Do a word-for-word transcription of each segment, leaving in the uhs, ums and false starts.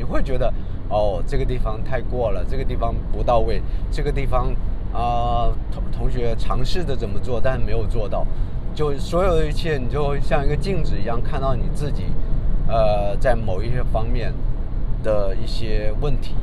会觉得哦这个地方太过了，这个地方不到位，这个地方啊、呃、同同学尝试着怎么做，但是没有做到，就所有的一切你就像一个镜子一样看到你自己呃在某一些方面的一些问题。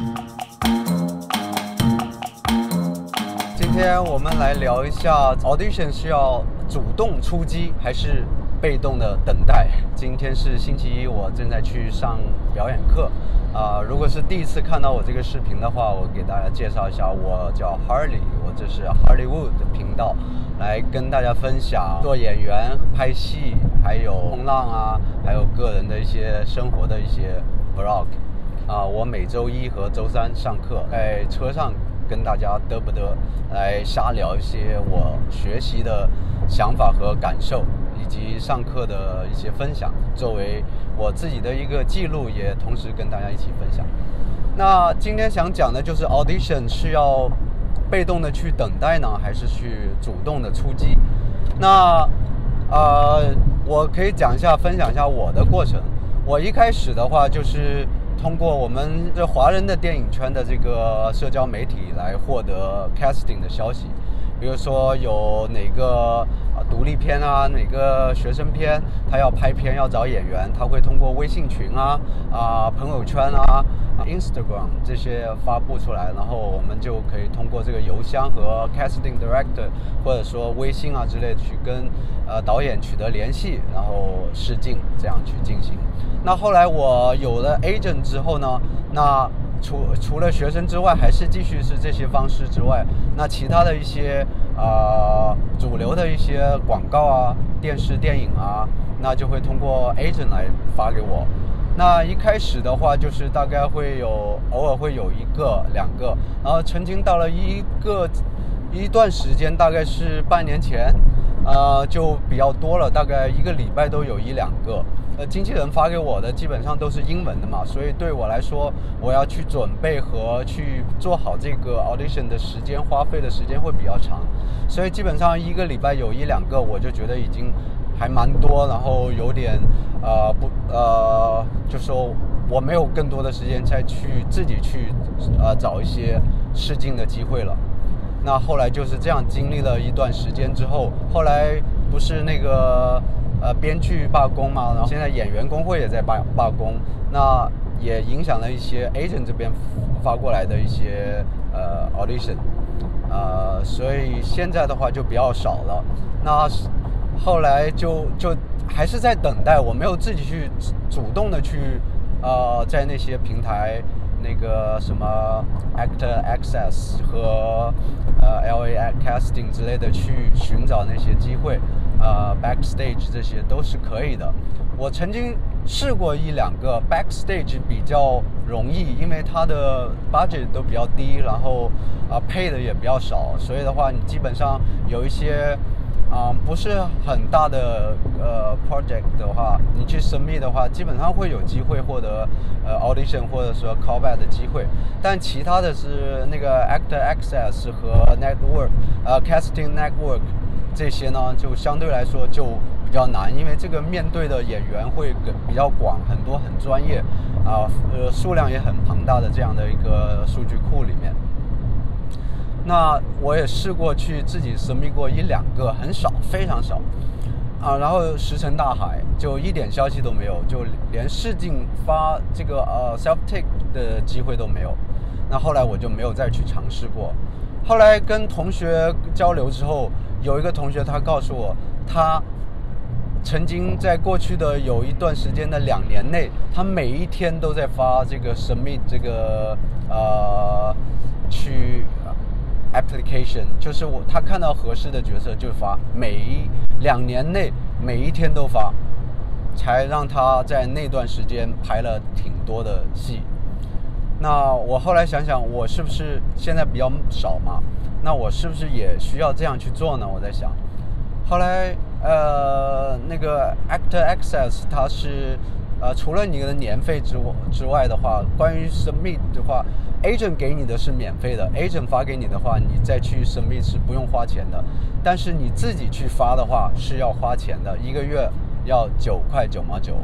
今天我们来聊一下 audition 是要主动出击还是被动的等待。今天是星期一，我正在去上表演课啊、呃。如果是第一次看到我这个视频的话，我给大家介绍一下，我叫 Harley， 我这是 Hollywood 的频道，来跟大家分享做演员、拍戏，还有冲浪啊，还有个人的一些生活的一些 vlog 啊、呃。我每周一和周三上课，在车上跟大家嘚不嘚来瞎聊一些我学习的想法和感受，以及上课的一些分享，作为我自己的一个记录，也同时跟大家一起分享。那今天想讲的就是 audition 是要被动的去等待呢，还是去主动的出击？那呃，我可以讲一下，分享一下我的过程。我一开始的话就是通过我们这华人的电影圈的这个社交媒体来获得 casting 的消息，比如说有哪个独立片啊，哪个学生片，他要拍片要找演员，他会通过微信群啊、啊、呃、朋友圈啊、Instagram 这些发布出来，然后我们就可以通过这个邮箱和 casting director 或者说微信啊之类的去跟呃导演取得联系，然后试镜这样去进行。那后来我有了 agent 之后呢，那除除了学生之外，还是继续是这些方式之外，那其他的一些呃主流的一些广告啊、电视电影啊，那就会通过 agent 来发给我。那一开始的话，就是大概会有偶尔会有一个两个，然后曾经到了一个一段时间，大概是半年前，呃就比较多了，大概一个礼拜都有一两个。呃，经纪人发给我的基本上都是英文的嘛，所以对我来说，我要去准备和去做好这个 audition 的时间，花费的时间会比较长，所以基本上一个礼拜有一两个，我就觉得已经还蛮多，然后有点呃不呃，就说我没有更多的时间再去自己去呃找一些试镜的机会了。那后来就是这样经历了一段时间之后，后来不是那个呃编剧罢工嘛，然后现在演员工会也在罢罢工，那也影响了一些 agent 这边发过来的一些呃 audition， 呃，所以现在的话就比较少了。那后来就就还是在等待，我没有自己去主动的去呃在那些平台。那个什么 Actor Access 和呃 L A Casting 之类的去寻找那些机会，呃 Backstage 这些都是可以的。我曾经试过一两个 Backstage 比较容易，因为它的 budget 都比较低，然后啊、呃、配的也比较少，所以的话你基本上有一些啊、嗯，不是很大的呃 project 的话，你去 submit 的话，基本上会有机会获得呃 audition 或者说 callback 的机会。但其他的是那个 Actor Access 和 Network 呃 Casting Network 这些呢，就相对来说就比较难，因为这个面对的演员会比较广，很多很专业啊、呃，呃数量也很庞大的这样的一个数据库里面。那我也试过去自己submit过一两个，很少，非常少啊，然后石沉大海，就一点消息都没有，就连试镜发这个呃 self take 的机会都没有。那后来我就没有再去尝试过。后来跟同学交流之后，有一个同学他告诉我，他曾经在过去的有一段时间的两年内，他每一天都在发这个 submit 这个呃去。application 就是我他看到合适的角色就发，每一两年内每一天都发，才让他在那段时间拍了挺多的戏。那我后来想想，我是不是现在比较少嘛？那我是不是也需要这样去做呢？我在想。后来呃，那个 Actor Access 它是呃除了你的年费之之外的话，关于 submit 的话。agent 给你的是免费的 ，agent 发给你的话，你再去 submit 是不用花钱的。但是你自己去发的话是要花钱的，一个月要九块九毛九。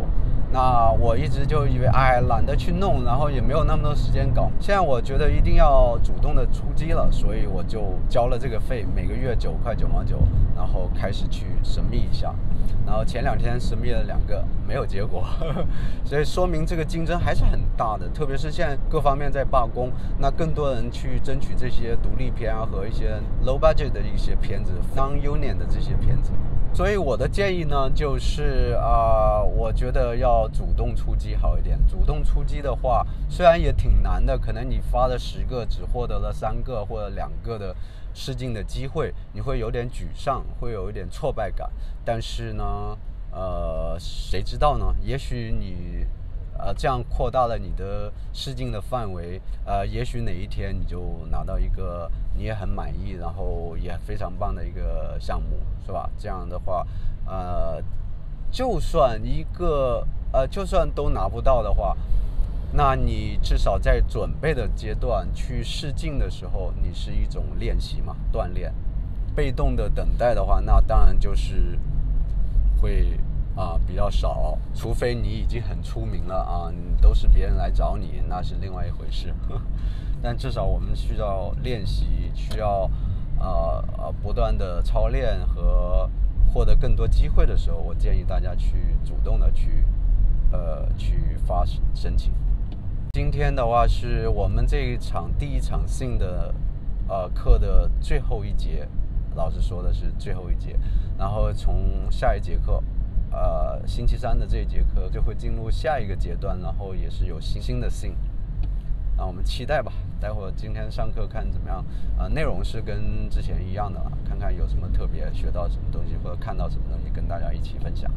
那我一直就以为，哎，懒得去弄，然后也没有那么多时间搞。现在我觉得一定要主动的出击了，所以我就交了这个费，每个月九块九毛九，然后开始去神秘一下。然后前两天神秘了两个，没有结果，所以说明这个竞争还是很大的。特别是现在各方面在罢工，那更多人去争取这些独立片啊和一些 low budget 的一些片子 ，non-union 的这些片子。所以我的建议呢，就是啊、呃，我觉得要主动出击好一点。主动出击的话，虽然也挺难的，可能你发了十个，只获得了三个或者两个的试镜的机会，你会有点沮丧，会有一点挫败感。但是呢，呃，谁知道呢？也许你。呃，这样扩大了你的试镜的范围，呃，也许哪一天你就拿到一个你也很满意，然后也非常棒的一个项目，是吧？这样的话，呃，就算一个呃，就算都拿不到的话，那你至少在准备的阶段去试镜的时候，你是一种练习嘛，锻炼。被动的等待的话，那当然就是会。啊、呃，比较少，除非你已经很出名了啊，都是别人来找你，那是另外一回事。但至少我们需要练习，需要呃呃不断的操练和获得更多机会的时候，我建议大家去主动的去呃去发申请。今天的话是我们这一场第一场性的呃课的最后一节，老师说的是最后一节，然后从下一节课。呃，星期三的这一节课就会进入下一个阶段，然后也是有新新的性，那我们期待吧。待会儿今天上课看怎么样？呃，内容是跟之前一样的，看看有什么特别，学到什么东西或者看到什么东西，跟大家一起分享。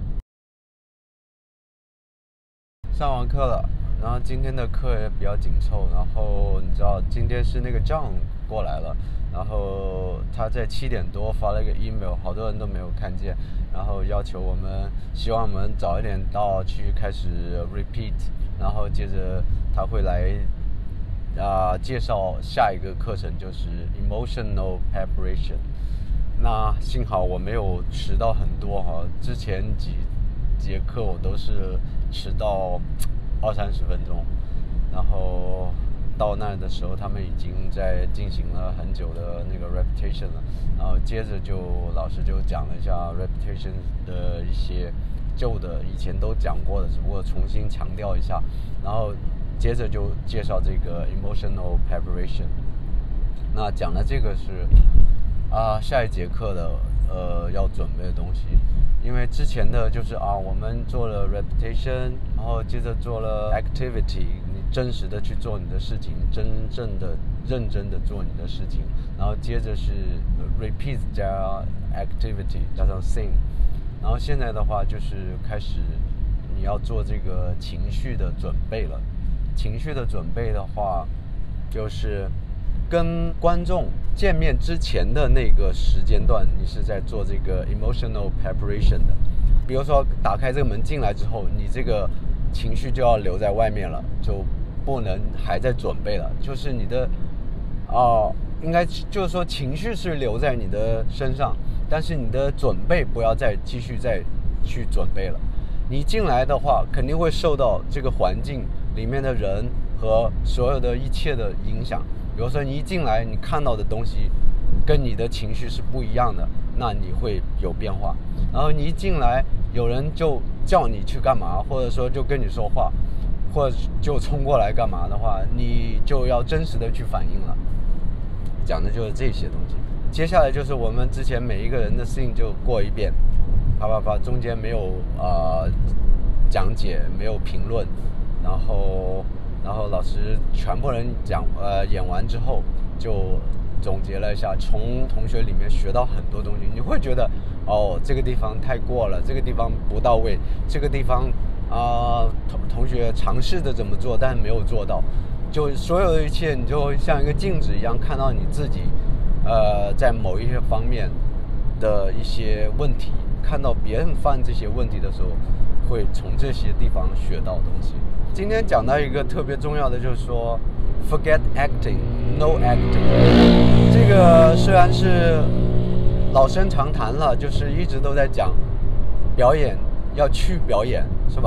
上完课了，然后今天的课也比较紧凑，然后你知道今天是那个 John 过来了。然后他在七点多发了一个 email， 好多人都没有看见，然后要求我们，希望我们早一点到去开始 repeat， 然后接着他会来啊、呃、介绍下一个课程，就是 emotional preparation。那幸好我没有迟到很多哈，之前几节课我都是迟到二三十分钟，然后。到那的时候，他们已经在进行了很久的那个 repetition 了，然后接着就老师就讲了一下 repetition 的一些旧的以前都讲过的，只不过重新强调一下，然后接着就介绍这个 emotional preparation。那讲的这个是啊、呃、下一节课的呃要准备的东西，因为之前的就是啊我们做了 repetition， 然后接着做了 activity。真实的去做你的事情，真正的认真的做你的事情，然后接着是 repeat 加 activity 加上 sing， 然后现在的话就是开始你要做这个情绪的准备了。情绪的准备的话，就是跟观众见面之前的那个时间段，你是在做这个 emotional preparation 的。比如说打开这个门进来之后，你这个情绪就要留在外面了，就不能还在准备了，就是你的哦、呃，应该就是说情绪是留在你的身上，但是你的准备不要再继续再去准备了。你进来的话，肯定会受到这个环境里面的人和所有的一切的影响。比如说你一进来，你看到的东西跟你的情绪是不一样的，那你会有变化。然后你一进来，有人就叫你去干嘛，或者说就跟你说话，或者就冲过来干嘛的话，你就要真实的去反应了。讲的就是这些东西。接下来就是我们之前每一个人的事情就过一遍，啪啪啪，中间没有呃讲解，没有评论，然后然后老师全部人讲呃演完之后就总结了一下，从同学里面学到很多东西。你会觉得哦，这个地方太过了，这个地方不到位，这个地方啊、呃、同同学尝试着怎么做，但是没有做到。就所有的一切，你就像一个镜子一样，看到你自己呃在某一些方面的一些问题，看到别人犯这些问题的时候，会从这些地方学到东西。今天讲到一个特别重要的，就是说 forget acting, no acting。 这个虽然是老生常谈了，就是一直都在讲表演要去表演，是吧？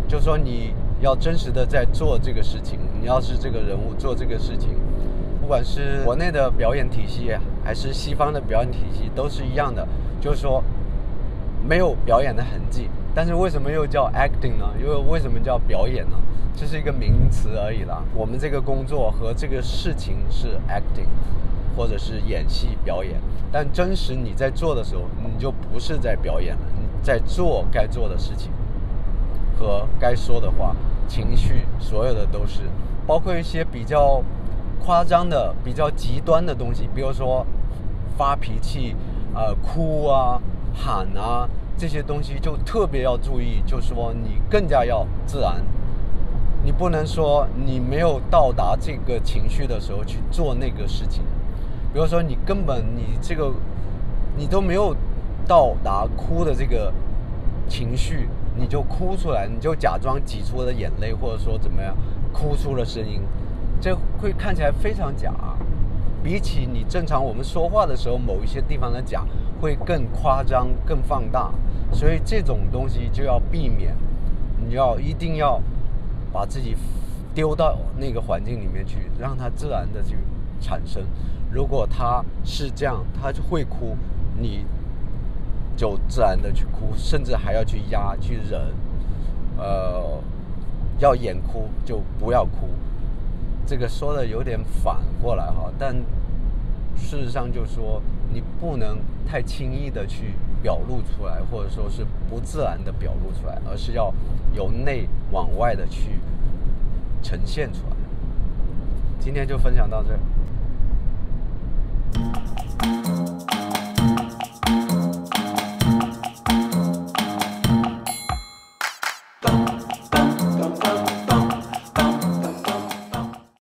就是说你要真实的在做这个事情，你要是这个人物做这个事情，不管是国内的表演体系还是西方的表演体系都是一样的，就是说没有表演的痕迹。但是为什么又叫 acting 呢？又为什么叫表演呢？这是一个名词而已啦。我们这个工作和这个事情是 acting， 或者是演戏表演，但真实你在做的时候，你就不是在表演了，你在做该做的事情和该说的话，情绪所有的都是，包括一些比较夸张的、比较极端的东西，比如说发脾气、呃哭啊、喊啊这些东西，就特别要注意，就是说你更加要自然，你不能说你没有到达这个情绪的时候去做那个事情，比如说你根本你这个你都没有到达哭的这个情绪，你就哭出来，你就假装挤出了眼泪，或者说怎么样哭出了声音，这会看起来非常假，比起你正常我们说话的时候某一些地方的假会更夸张更放大，所以这种东西就要避免，你要一定要把自己丢到那个环境里面去，让它自然的去产生。如果他是这样，他就会哭，你就自然的去哭，甚至还要去压去忍，呃，要演哭就不要哭。这个说的有点反过来哈，但事实上就是说你不能太轻易的去表露出来，或者说是不自然的表露出来，而是要由内往外的去呈现出来。今天就分享到这。